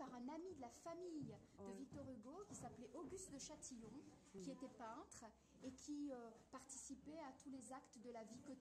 par un ami de la famille de Oui. Victor Hugo qui s'appelait Auguste de Châtillon, qui était peintre et qui participait à tous les actes de la vie quotidienne